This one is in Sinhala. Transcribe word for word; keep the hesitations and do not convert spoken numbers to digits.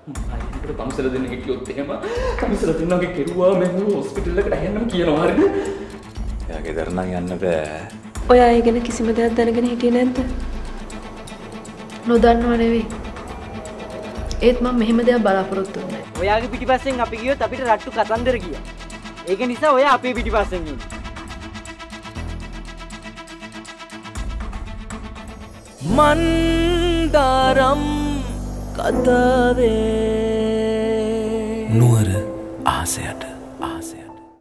අයියන්ට පන්සල දෙන්න හිටියොත් එහෙම පන්සල දෙන්නගේ කෙරුවා මම හොස්පිටල් එකට ඇහෙන්නම් කියනවා හරිද? එයා ගෙදර නම් යන්න බෑ. ඔයා ඒ ගැන කිසිම දෙයක් දැනගෙන හිටියේ නැද්ද? නොදන්නව නෙවෙයි. ඒත් මම මෙහෙම දෙයක් බලාපොරොත්තු වෙන්නේ නැහැ. ඔයාගේ පිටිපස්සෙන් අපි ගියොත් අපිට රට්ටු කතන්දර ගියා. ඒක නිසා ඔයා අපේ පිටිපස්සෙන් ඉන්නේ. මන්දාරම් කතාවේ නුවර ආසයට